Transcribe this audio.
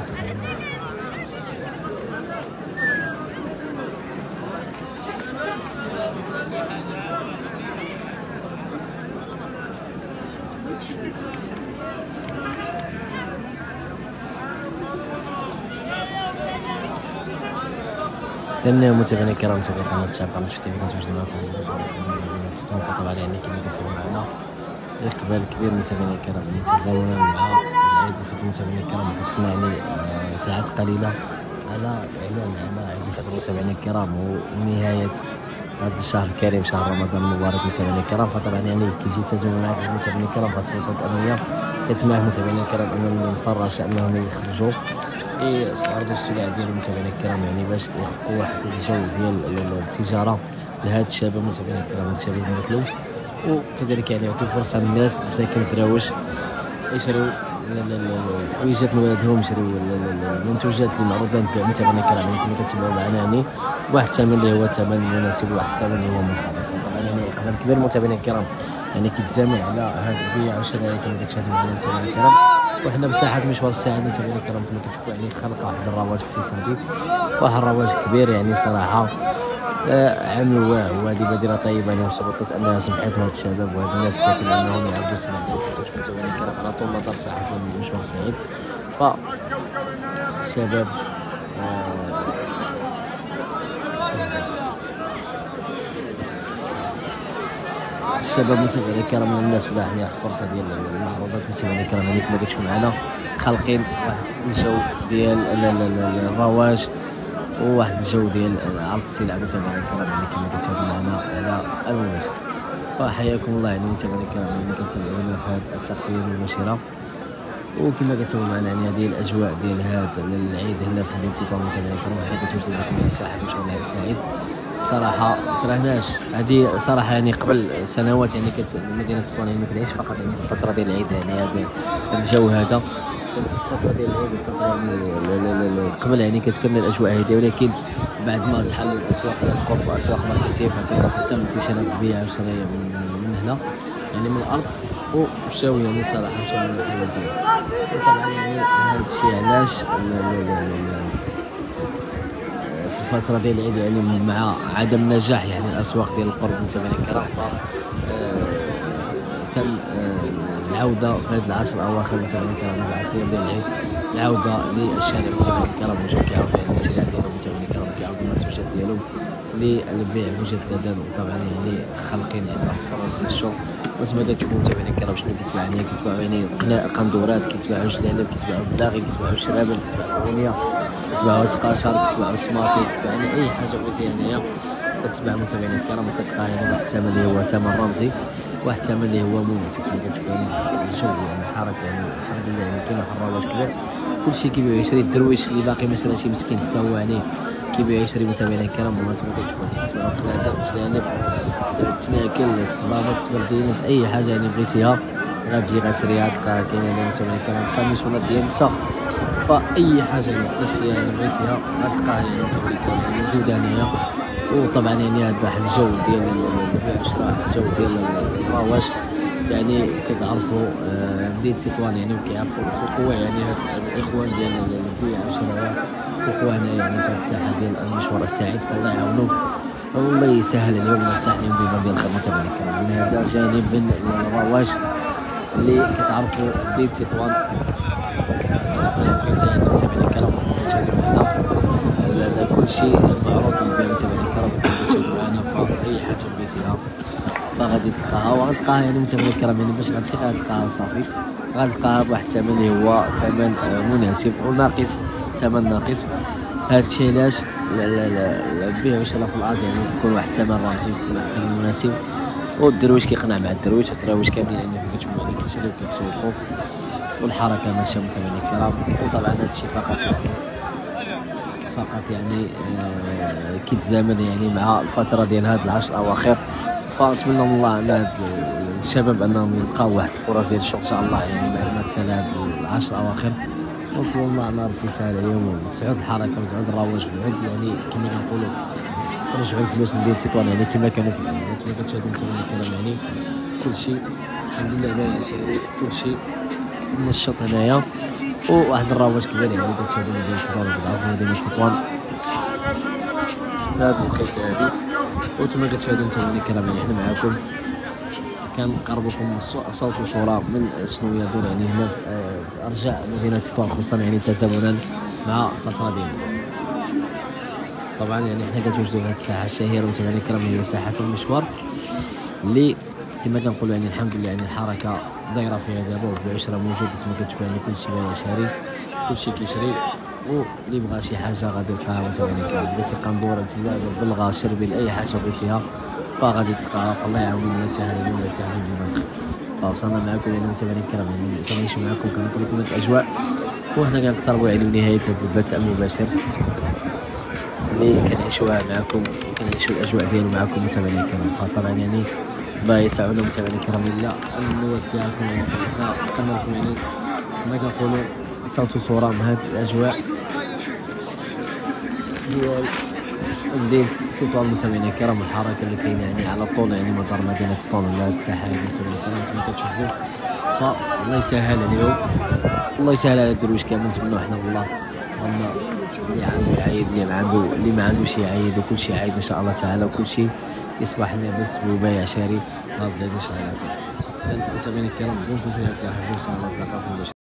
إذن متابعينا الكرام متابعي قناة الشعب قناة شفتي كنتواجد معكم طبعا يعني كما كتشوفوا معنا إقبال كبير متابعينا الكرام يعني تزامنا مع عيد الفطر متابعينا الكرام وصلنا يعني ساعات قليلة على إعلان على عيد الفطر متابعينا الكرام ونهاية هذا الشهر الكريم شهر رمضان المبارك متابعينا الكرام. فطبعا يعني كيجي تزامن معك متابعينا الكرام خاصة السلطات الأمنية كتسمح متابعينا الكرام أنهم الفراش أنهم يخرجوا يستعرضوا السلع ديالهم متابعينا الكرام يعني باش يحققوا واحد الجو ديال التجاره لهاد الشباب متابعينا الكرام هاد الشباب المطلوب وكذلك يعني يعطيو فرصه للناس مساكن الدراوش يشريو حويجات من ولادهم يشريو المنتوجات المعروضه متابعينا الكرام يعني كما كتبعوا معنا يعني بواحد الثمن اللي هو ثمن مناسب وواحد الثمن اللي هو منخفض. طبعا يعني اقبال كبير متابعينا الكرام يعني كيتزامن على هاد البيع والشراء كما كتشاهدوا معنا متابعينا الكرام وحنا بساحه مشوار السعاده متابعينا الكرام كما كتشوفوا يعني خلق واحد الرواج اقتصادي واحد الرواج كبير يعني صراحه عملوا وهذه بادره طيبه يعني وسبقت انها سمحت لهاد الشباب وهاد الناس بشكل انهم يعرفوا السلع ديالهم متابعينا الكرام على طول مدار ساعه مشوار سعيد. فالشباب الشباب متابعينا الكرام من الناس ولا يعني الفرصه ديال المعروضات متابعينا الكرام يعني كما كتشوفوا معنا خالقين واحد الجو ديال الرواج وواحد الجو ديال عرض السلع متابعينا الكرام يعني كما كتشوفوا معنا على الوجه. فحياكم الله يعني متابعينا الكرام اللي كتابعونا في هذه التغطيه المباشره وكما كتشوفوا معنا يعني هذه الاجواء ديال هذا العيد هنا في مدينه تطوان متابعينا الكرام حنا كتواجدوا معكم في ساحه مشوار سعيد. صراحه كرهناش هذه صراحه يعني قبل سنوات يعني مدينه تطوان يعني ما كتعيش فقط يعني في الفتره ديال العيد يعني هذا الجو هذا كانت في الفتره ديال العيد الفتره يعني قبل يعني كتكمل الاجواء هذه ولكن بعد ما تحل الاسواق ديال القرب واسواق مركزيه فكانت تتم انتشار البيع والشراء من هنا يعني من الارض ومشاو يعني صراحه مشاو من الحلوى ديالهم. وطبعا يعني هذا الشيء علاش في الفتره ديال العيد يعني مع عدم نجاح يعني الاسواق ديال القرب متابعينا الكرام تم العوده في هذه العشر الاواخر متابعينا الكرام العشر ديال العيد العوده للشارع متابعينا الكرام وجاو كيعاودوا يعني السلع ديالهم متابعينا الكرام كيعاودوا المنتوجات ديالهم للبيع مجددا وطبعا يعني خالقين يعني واحد الفرص ديال الشغل وانتما كتشوفوا متابعينا الكرام شنو كيتباع هنا كيتباعوا يعني قندورات كيتباعوا جلالب كيتباعوا بلاغي كيتباعوا الشرابل كيتباعوا الغنيه كتباعوا تقاشر كتباعوا السماطي كتباع يعني اي حاجه بغيتي هنايا كتباع متابعينا الكرام وكتلقى يعني واحد الثمن اللي هو ثمن رمزي واحد الثمن اللي هو مناسب كما كتشوفوا يعني الجو يعني حركه يعني الحمد لله يعني كاين واحد الرواج كبير كلشي كيبيع يشري الدرويش اللي باقي ما شراش مسكين حتى هو يعني كيبيع يشري متابعينا الكرام وانتم كتشوفوا كتباعوا قنادر الجلالب التناكل الصبابط السبردينات اي حاجه يعني بغيتيها غتجي غتشريها تلقاها كاينه يعني متابعينا الكرام كاميسونات ديال النساء فاي حاجه اللي تشتريها يعني بغيتيها غتلقاها يعني متابعينا الكرام موجوده هنايا. وطبعا يعني هذا واحد الجو ديال البيع والشراء واحد الجو ديال الرواج يعني كتعرفوا مدينه تطوان يعني وكيعرفوا القوه يعني هاد الاخوان ديال البيع والشراء القوه هنا يعني في هذه الساحه ديال المشوار السعيد فالله يعاونهم والله يسهل اليوم ونرتاح اليوم بما ديال الخدمه تبعنا الكرام من هذا الجانب من الرواج اللي كتعرفوا مدينه تطوان كتعرفوا متابعينا الكرام هذا كل شيء معروض للبيع متابعينا الكرام كتشوفوا معنا فاي حاجه بغيتيها فغادي تلقاها وغتلقاها يعني متابعينا الكرام يعني باش غتلقاها غتلقاها وصافي غتلقاها بواحد الثمن اللي هو ثمن مناسب وناقص ثمن ناقص. هذا الشيء علاش البيع والشراء في الارض يعني يكون واحد الثمن رمزي يكون واحد الثمن مناسب والدرويش كيقنع مع الدرويش كاملين يعني كتشوفوا اللي كيشريو كيتسوقوا والحركه ماشيه متابعينا الكرام. وطبعا هذا الشيء فقط يعني كيتزامن يعني مع الفتره ديال هاد العشر اواخر فنتمنى من الله على هاد الشباب انهم يلقاو واحد الفرص ديال الشغل ان شاء الله يعني بعد ما تسالى هاد العشر اواخر ونطلبوا الله على ربي يسهل عليهم وتسعود الحركه وتعود الرواج وتعود يعني كما كنقولوا نرجعوا الفلوس لديال تطوان يعني كما كانوا في الاول. انتما كتشاهدوا متابعينا الكرام يعني كلشي الحمد لله باين شاري كلشي منشط هنايا وواحد الروابط كبير يعني كتشاهدوا مدينة تطوان بالعرض مدينة تطوان في هذه الحته هذه. وانتم كتشاهدوا متابعينا الكرام يعني حنا معاكم كنقربكم صوت وصوره من شنو يدور يعني هنا في ارجاء مدينه تطوان، خصوصا يعني تزامنا مع فتره ديالنا. طبعا يعني حنا كنتواجدوا في هذه الساحه الشهيره متابعينا الكرام، هي ساحه المشوار اللي كما كنقولوا يعني الحمد لله يعني الحركه دايره فيها دابا، والعشره موجود كما كتشوفوا يعني كلشي باغي شاري، كلشي كيشري، واللي بغى شي حاجه غادي يلقاها متابعينا الكرام. بغيتي قندوره تجلاب بلغه شربي لاي حاجه بغيتيها فغادي تلقاها، فالله يعاون ولا يسهل علينا ويفتح علينا ديما. فوصلنا معكم يعني متابعينا الكرام يعني كنعيشوا معكم كنقول لكم هاد الاجواء، وحنا كنقتربوا يعني لنهايه هذا البث المباشر اللي كنعيشوها معكم، كنعيشوا الاجواء ديالو معكم متابعينا الكرام. طبعا يعني ما يسعنا متابعينا الكرام الا ان نودعكم يعني قلنا لكم يعني كما كنقولوا صوت وصوره من هذه الاجواء ديال مدينة تطوان متابعينا الكرام، والحركة اللي كاينة يعني على طول يعني مدار مدينة تطوان على هاد الساحة هادي متابعينا الكرام كما كتشوفوا. فالله يسهل عليهم، الله يسهل على الدرويش كامل. نتمنوا حنا والله ان اللي عنده يعيد، اللي ما عندوش يعيد، وكلشي عايد ان شاء الله تعالى، وكلشي يصبح لاباس وبايع شاري هاد ان شاء الله تعالى. متابعينا الكرام دمتم في اصلاح الجلسة، على تلقاكم.